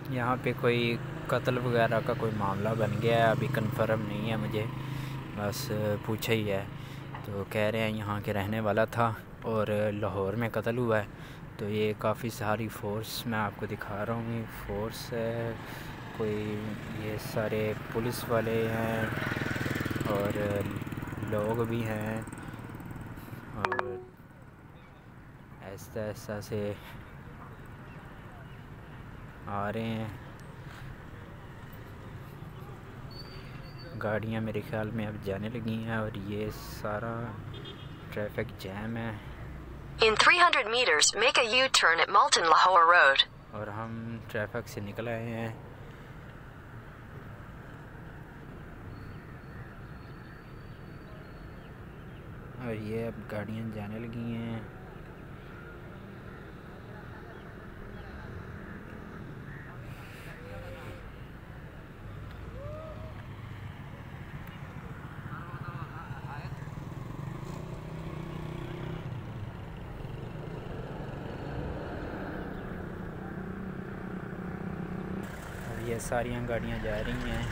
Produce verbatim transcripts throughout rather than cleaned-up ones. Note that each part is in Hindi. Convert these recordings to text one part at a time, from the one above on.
यहाँ पे कोई कत्ल वगैरह का कोई मामला बन गया है, अभी कंफर्म नहीं है मुझे, बस पूछा ही है। तो कह रहे हैं यहाँ के रहने वाला था और लाहौर में कत्ल हुआ है। तो ये काफ़ी सारी फ़ोर्स मैं आपको दिखा रहा हूँ, फ़ोर्स है कोई, ये सारे पुलिस वाले हैं और लोग भी हैं और ऐसा ऐसा से आ रहे हैं। गाड़ियाँ मेरे ख़्याल में अब जाने लगी हैं और ये सारा ट्रैफिक जैम है। In three hundred meters, make a U-turn at Malton Lahore Road. और हम ट्रैफिक से निकल आए हैं। और ये अब गाड़ियाँ जाने लगी हैं। ये सारियां गाड़ियां जा रही हैं।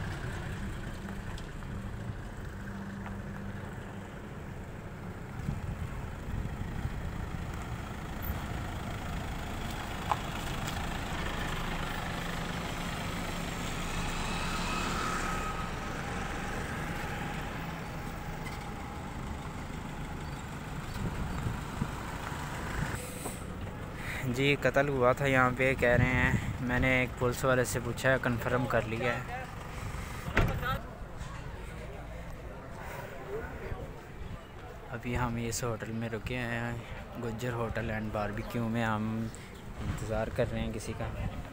जी कत्ल हुआ था यहाँ पे, कह रहे हैं। मैंने एक पुलिस वाले से पूछा है, कंफर्म कर लिया है। अभी हम इस होटल में रुके हैं, गुज्जर होटल एंड बारबेक्यू में। हम इंतज़ार कर रहे हैं किसी का।